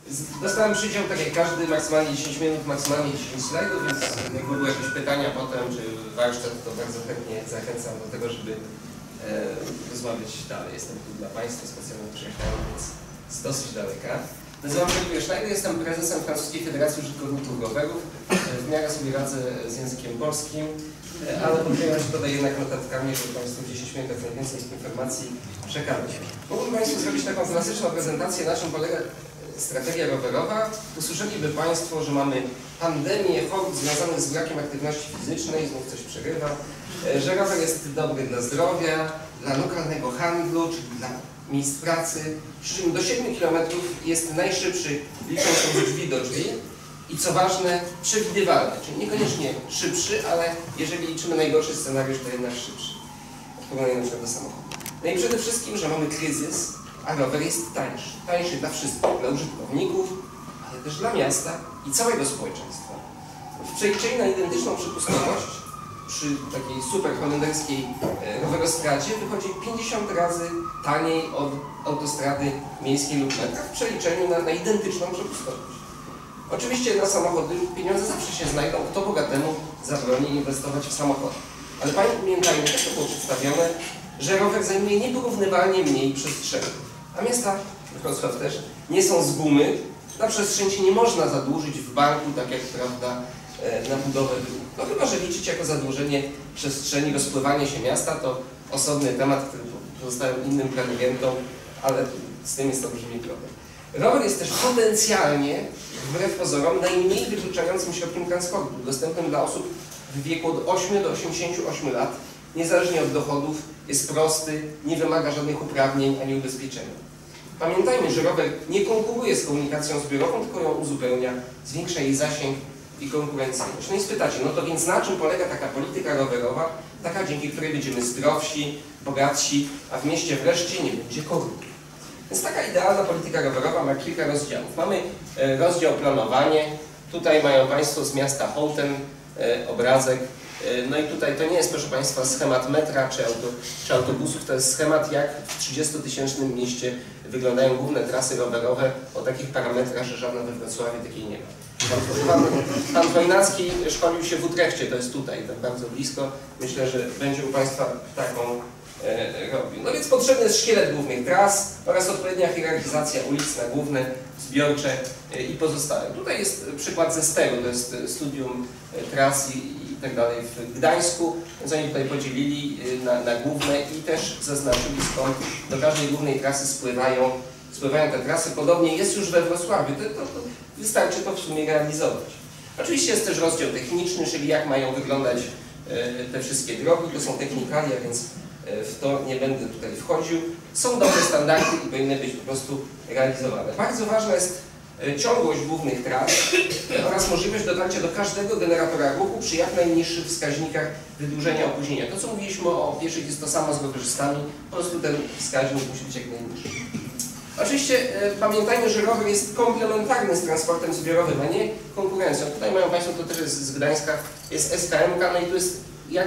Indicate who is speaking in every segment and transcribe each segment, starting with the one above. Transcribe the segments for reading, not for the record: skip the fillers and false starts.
Speaker 1: Dostałem przydział, tak jak każdy, maksymalnie 10 minut, maksymalnie 10 slajdów, więc jakby były jakieś pytania potem, czy warsztat, to bardzo chętnie zachęcam do tego, żeby rozmawiać dalej. Jestem tu dla Państwa, specjalnie przyjechałem, więc z dosyć daleka. Nazywam się Oliwier Schneider, jestem prezesem Francuskiej Federacji Użytkowników Rowerów. W miarę sobie radzę z językiem polskim, ale podzieliłem się tutaj jednak notatkami, żeby Państwu 10 minut jak najwięcej informacji przekazać. Mógłbym Państwu zrobić taką klasyczną prezentację, na czym polega strategia rowerowa. Usłyszeliby Państwo, że mamy pandemię chorób związanych z brakiem aktywności fizycznej, znów coś przerywa, że rower jest dobry dla zdrowia, dla lokalnego handlu, czyli dla miejsc pracy, przy czym do 7 km jest najszybszy, licząc od drzwi do drzwi i co ważne, przewidywalny, czyli niekoniecznie szybszy, ale jeżeli liczymy najgorszy scenariusz, to jednak szybszy, w porównaniu na przykład do samochodu. No i przede wszystkim, że mamy kryzys, a rower jest tańszy. Tańszy dla wszystkich, dla użytkowników, ale też dla miasta i całego społeczeństwa. W przeliczeniu na identyczną przepustowość przy takiej super holenderskiej rowerostradzie wychodzi 50 razy taniej od autostrady miejskiej lub metra w przeliczeniu na identyczną przepustowość. Oczywiście na samochody pieniądze zawsze się znajdą, kto bogatemu zabroni inwestować w samochody. Ale pamiętajmy, jak to było przedstawione, że rower zajmuje nieporównywalnie mniej przestrzeni. A miasta, Wrocław też, nie są z gumy. Na przestrzeń się nie można zadłużyć w banku, tak jak prawda, na budowę dróg. No chyba, że liczyć jako zadłużenie przestrzeni, rozpływanie się miasta, to osobny temat, który pozostałem innym prelegentom, ale z tym jest olbrzymi problem. Rower jest też potencjalnie, wbrew pozorom, najmniej wykluczającym środkiem transportu, dostępnym dla osób w wieku od 8 do 88 lat, niezależnie od dochodów, jest prosty, nie wymaga żadnych uprawnień ani ubezpieczenia. Pamiętajmy, że rower nie konkuruje z komunikacją zbiorową, tylko ją uzupełnia, zwiększa jej zasięg i konkurencyjność. No i spytacie, no to więc na czym polega taka polityka rowerowa, taka dzięki której będziemy zdrowsi, bogatsi, a w mieście wreszcie nie będzie korupcji. Więc taka idealna polityka rowerowa ma kilka rozdziałów. Mamy rozdział planowanie. Tutaj mają Państwo z miasta Hołten obrazek. No i tutaj to nie jest, proszę Państwa, schemat metra czy autobusów, to jest schemat, jak w 30-tysięcznym mieście wyglądają główne trasy rowerowe o takich parametrach, że żadna we Wrocławiu takiej nie ma. Pan Wojnacki szkolił się w Utrechcie, to jest tutaj, tak bardzo blisko. Myślę, że będzie u Państwa taką robił. No więc potrzebny jest szkielet głównych tras oraz odpowiednia hierarchizacja ulic na główne, zbiorcze i pozostałe. Tutaj jest przykład ze Steru, to jest studium tras i tak dalej w Gdańsku, więc oni tutaj podzielili na główne i też zaznaczyli, skąd do każdej głównej trasy spływają te trasy. Podobnie jest już we Wrocławiu, to wystarczy to w sumie realizować. Oczywiście jest też rozdział techniczny, czyli jak mają wyglądać te wszystkie drogi, to są technikalia, więc w to nie będę tutaj wchodził. Są dobre standardy i powinny być po prostu realizowane. Bardzo ważna jest ciągłość głównych tras oraz możliwość dotarcia do każdego generatora ruchu przy jak najniższych wskaźnikach wydłużenia opóźnienia. To, co mówiliśmy o pieszych, jest to samo z rowerzystami, po prostu ten wskaźnik musi być jak najniższy. Oczywiście pamiętajmy, że rower jest komplementarny z transportem zbiorowym, a nie konkurencją. Tutaj mają Państwo, to też jest z Gdańska, jest SKM, no i tu jest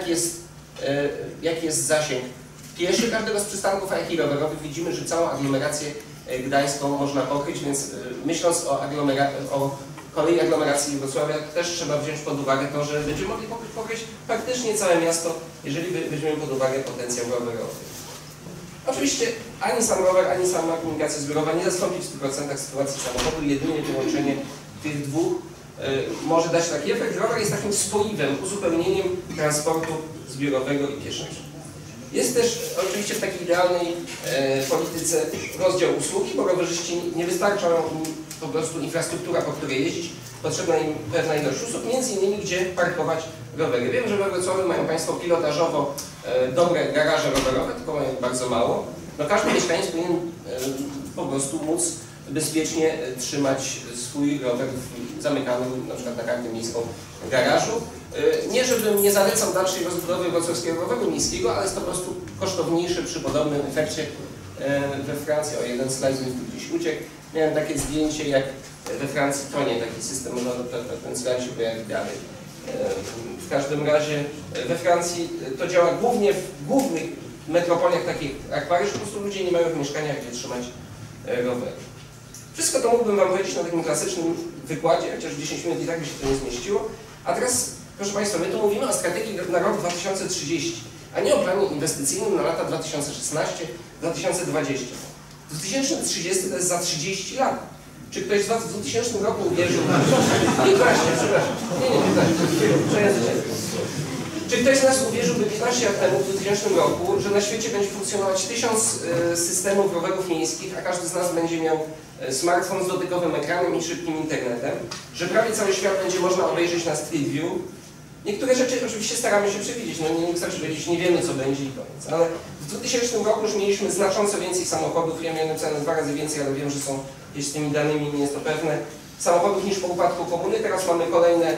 Speaker 1: jaki jest zasięg pieszy każdego z przystanków, a jak i rowerowych. Widzimy, że całą aglomerację gdańską można pokryć, więc myśląc o kolei aglomeracji Wrocławia też trzeba wziąć pod uwagę to, że będziemy mogli pokryć praktycznie całe miasto, jeżeli weźmiemy pod uwagę potencjał rowerowy. Oczywiście ani sam rower, ani sama komunikacja zbiorowa nie zastąpi w 100% sytuacji samochodu, jedynie połączenie tych dwóch może dać taki efekt. Rower jest takim spoiwem, uzupełnieniem transportu zbiorowego i pieszego. Jest też oczywiście w takiej idealnej polityce rozdział usługi, bo rowerzyści nie wystarcza im po prostu infrastruktura, po której jeździć, potrzebna im pewna ilość usług, między innymi gdzie parkować rowery. Wiem, że we Wrocławiu mają Państwo pilotażowo dobre garaże rowerowe, tylko mają bardzo mało. No każdy mieszkaniec powinien po prostu móc bezpiecznie trzymać swój rower w zamykanym, na przykład na kartę miejską, garażu. Nie, żebym nie zalecał dalszej rozbudowy wrocławskiego roweru miejskiego, ale jest to po prostu kosztowniejsze przy podobnym efekcie we Francji. O, jeden slajd mi tu gdzieś uciekł. Miałem takie zdjęcie, jak we Francji tonie taki system, no ten slajd się pojawi dalej. W każdym razie we Francji to działa głównie w głównych metropoliach takich jak Paryż, po prostu ludzie nie mają w mieszkaniach gdzie trzymać roweru. Wszystko to mógłbym Wam powiedzieć na takim klasycznym wykładzie, chociaż 10 minut i tak by się to nie zmieściło. A teraz, proszę Państwa, my tu mówimy o strategii na rok 2030, a nie o planie inwestycyjnym na lata 2016-2020. 2030 to jest za 30 lat. Czy ktoś z Was w 2000 roku uwierzył? Nie, właśnie, przepraszam. Czy ktoś z nas uwierzyłby 15 lat temu, w 2000 roku, że na świecie będzie funkcjonować 1000 systemów rowerów miejskich, a każdy z nas będzie miał smartfon z dotykowym ekranem i szybkim internetem, że prawie cały świat będzie można obejrzeć na Street View? Niektóre rzeczy oczywiście staramy się przewidzieć, no nie wystarczy powiedzieć, nie wiemy co będzie i koniec, ale w 2000 roku już mieliśmy znacząco więcej samochodów, ja miałem napisane 2 razy więcej, ale wiem, że są gdzieś z tymi danymi, nie jest to pewne, samochodów niż po upadku komuny, teraz mamy kolejne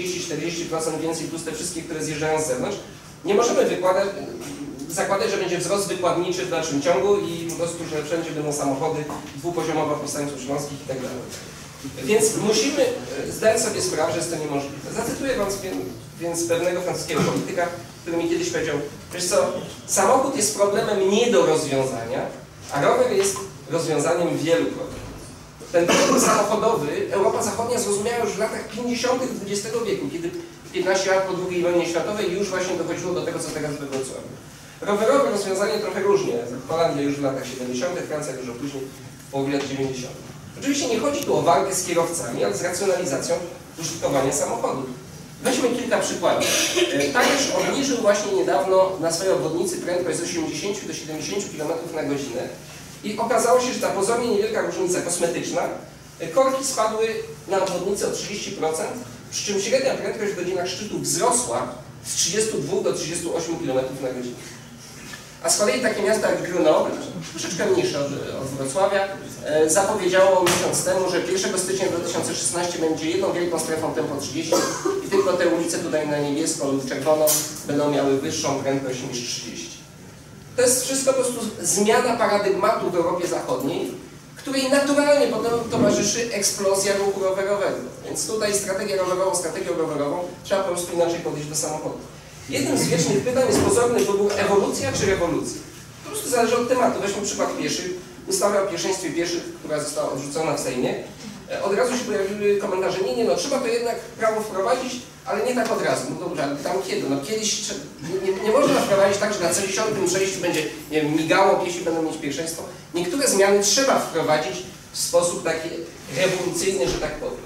Speaker 1: 30-40% więcej plus te wszystkie, które zjeżdżają z zewnątrz. Nie możemy zakładać, że będzie wzrost wykładniczy w dalszym ciągu i po prostu, że wszędzie będą samochody dwupoziomowe powstańców śląskich i tak dalej. Więc musimy zdać sobie sprawę, że jest to niemożliwe. Zacytuję Wam więc pewnego francuskiego polityka, który mi kiedyś powiedział, wiesz co, samochód jest problemem nie do rozwiązania, a rower jest rozwiązaniem wielu problemów. Ten problem samochodowy Europa Zachodnia zrozumiała już w latach 50. XX wieku, kiedy 15 lat po II wojnie światowej już właśnie dochodziło do tego, co teraz we Wrocławiu. Rowerowe rozwiązanie trochę różnie. Holandia już w latach 70., Francja dużo później, w połowie lat 90. Oczywiście nie chodzi tu o walkę z kierowcami, ale z racjonalizacją użytkowania samochodu. Weźmy kilka przykładów. Paryż obniżył właśnie niedawno na swojej obwodnicy prędkość z 80 do 70 km na godzinę. I okazało się, że ta pozornie niewielka różnica kosmetyczna, korki spadły na obwodnicę o 30%, przy czym średnia prędkość w godzinach szczytu wzrosła z 32 do 38 km na godzinę. A z kolei takie miasta jak Grenoble, troszeczkę mniejsze od Wrocławia, zapowiedziało miesiąc temu, że 1 stycznia 2016 będzie jedną wielką strefą tempo 30 i tylko te ulice tutaj na niebiesko lub czerwono będą miały wyższą prędkość niż 30. To jest wszystko po prostu zmiana paradygmatu w Europie Zachodniej, której naturalnie potem towarzyszy eksplozja ruchu rowerowego. Więc tutaj strategią rowerową trzeba po prostu inaczej podejść do samochodu. Jednym z wiecznych pytań jest pozorny wybór ewolucja czy rewolucja. Po prostu zależy od tematu. Weźmy przykład pieszych. Ustawa o pierwszeństwie pieszych, która została odrzucona w Sejmie. Od razu się pojawiły komentarze, nie, no trzeba to jednak prawo wprowadzić, ale nie tak od razu. No dobrze, ale tam kiedy? No kiedyś nie można wprowadzić tak, że na co 10. przejściu będzie, nie wiem, migało, piesi będą mieć pierwszeństwo. Niektóre zmiany trzeba wprowadzić w sposób taki rewolucyjny, że tak powiem.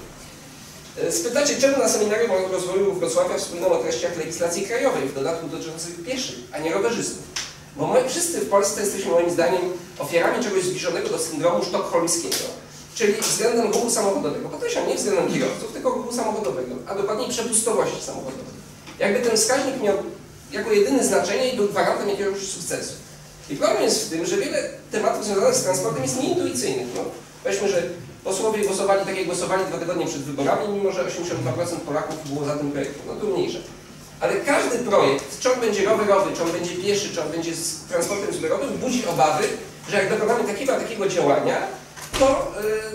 Speaker 1: Spytacie, czemu na seminarium rozwoju Wrocławia wspominam o treściach legislacji krajowej, w dodatku dotyczących pieszych, a nie rowerzystów. Bo my wszyscy w Polsce jesteśmy moim zdaniem ofiarami czegoś zbliżonego do syndromu sztokholmskiego, czyli względem ruchu samochodowego. Podkreślam, nie względem kierowców, tylko ruchu samochodowego, a dokładniej przepustowości samochodowej. Jakby ten wskaźnik miał jako jedyne znaczenie i był gwarantem jakiegoś sukcesu. I problem jest w tym, że wiele tematów związanych z transportem jest nieintuicyjnych. No, weźmy, że posłowie głosowali tak jak głosowali 2 tygodnie przed wyborami, mimo że 82% Polaków było za tym projektem. No to mniejsze. Ale każdy projekt, czy on będzie rowerowy, czy on będzie pieszy, czy on będzie z transportem zbiorowym, budzi obawy, że jak dokonamy takiego działania, to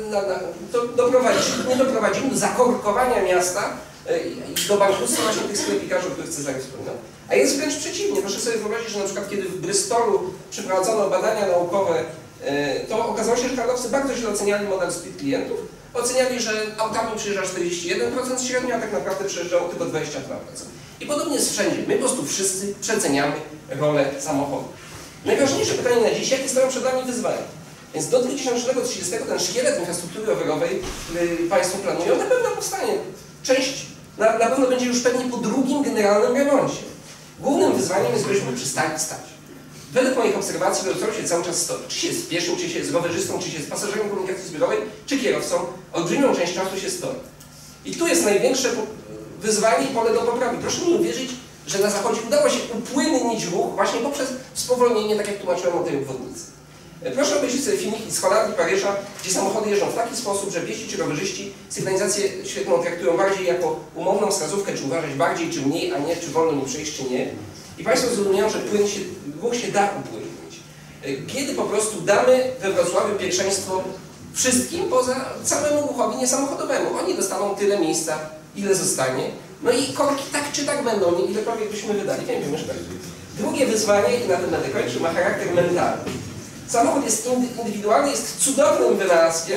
Speaker 1: nie doprowadzimy do zakorkowania miasta i do bankructwa właśnie tych sklepikarzy, o których Cezary wspomniał. A jest wręcz przeciwnie. Proszę sobie wyobrazić, że na przykład kiedy w Bristolu przeprowadzono badania naukowe, to okazało się, że handlowcy bardzo źle oceniali model split klientów. Oceniali, że autami przyjeżdża 41% średnio, a tak naprawdę przyjeżdżało tylko 22%. I podobnie jest wszędzie. My po prostu wszyscy przeceniamy rolę samochodu. Najważniejsze pytanie na dziś, jakie stoją przed nami wyzwania? Więc do 2030 ten szkielet infrastruktury rowerowej, który Państwo planują, na pewno powstanie. Część na pewno będzie już pewnie po drugim generalnym remoncie. Głównym wyzwaniem jest, żebyśmy przestali stać. Według moich obserwacji Wrocław się cały czas stoi. Czy się jest pieszym, czy się jest rowerzystą, czy się jest pasażerem komunikacji zbiorowej, czy kierowcą, olbrzymią część czasu się stoi. I tu jest największe wyzwanie i pole do poprawy. Proszę mi uwierzyć, że na Zachodzie udało się upłynnić ruch właśnie poprzez spowolnienie, tak jak tłumaczyłem o tej obwodnicy. Proszę obejrzeć sobie filmiki z Holandii, Paryża, gdzie samochody jeżdżą w taki sposób, że piesi czy rowerzyści sygnalizację świetlną traktują bardziej jako umowną wskazówkę, czy uważać bardziej, czy mniej, a nie czy wolno mi przejść, czy nie. I Państwo zrozumieją, że ruch się da upłynnić. Kiedy po prostu damy we Wrocławiu pierwszeństwo wszystkim poza całemu ruchowi niesamochodowemu. Oni dostaną tyle miejsca, ile zostanie. No i korki tak czy tak będą, ilekolwiek byśmy wydali. Nie wiem, tak. Drugie wyzwanie, i na tym będę kończył, ma charakter mentalny. Samochód jest indywidualny, jest cudownym wynalazkiem,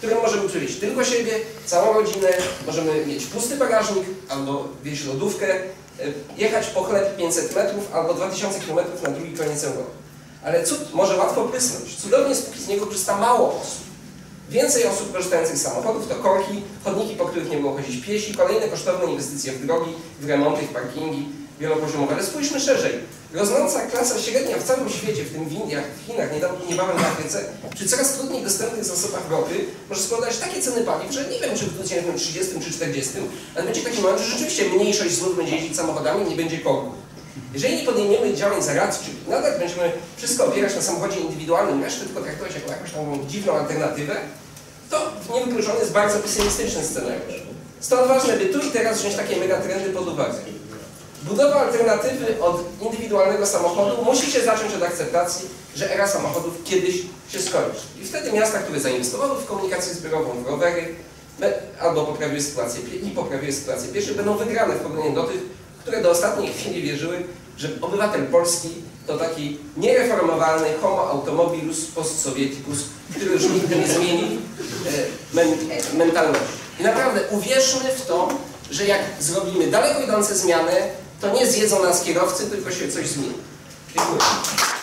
Speaker 1: którym możemy przywieźć tylko siebie, całą rodzinę, możemy mieć pusty bagażnik albo wieźć lodówkę, jechać po chleb 500 metrów albo 2000 km na drugi koniec Europy. Ale cud może łatwo prysnąć. Cudownie jest, póki z niego korzysta mało osób. Więcej osób korzystających z samochodów to korki, chodniki, po których nie było chodzić piesi, kolejne kosztowne inwestycje w drogi, w remonty, w parkingi wielopoziomowe. Ale spójrzmy szerzej. Rosnąca klasa średnia w całym świecie, w tym w Indiach, w Chinach, niebawem w Afryce, przy coraz trudniej dostępnych zasobach ropy, może spowodować takie ceny paliw, że nie wiem, czy w 2030 czy 40, ale będzie taki moment, że rzeczywiście mniejszość z ludzi będzie jeździć samochodami i nie będzie korków. Jeżeli nie podejmiemy działań zaradczych, nadal będziemy wszystko opierać na samochodzie indywidualnym, resztę tylko traktować jako jakąś tam dziwną alternatywę, to niewykluczony jest bardzo pesymistyczny scenariusz. Stąd ważne, by tu i teraz wziąć takie megatrendy pod uwagę. Budowa alternatywy od indywidualnego samochodu musi się zacząć od akceptacji, że era samochodów kiedyś się skończy. I wtedy miasta, które zainwestowały w komunikację zbiorową, w rowery, albo poprawiły sytuację pieszych, będą wygrane w porównaniu do tych, które do ostatniej chwili wierzyły, że obywatel polski to taki niereformowalny homo automobilus post-sovieticus, który już nigdy nie zmieni mentalności. I naprawdę uwierzmy w to, że jak zrobimy daleko idące zmiany, to nie zjedzą nas kierowcy, tylko się coś zmieni. Dziękuję.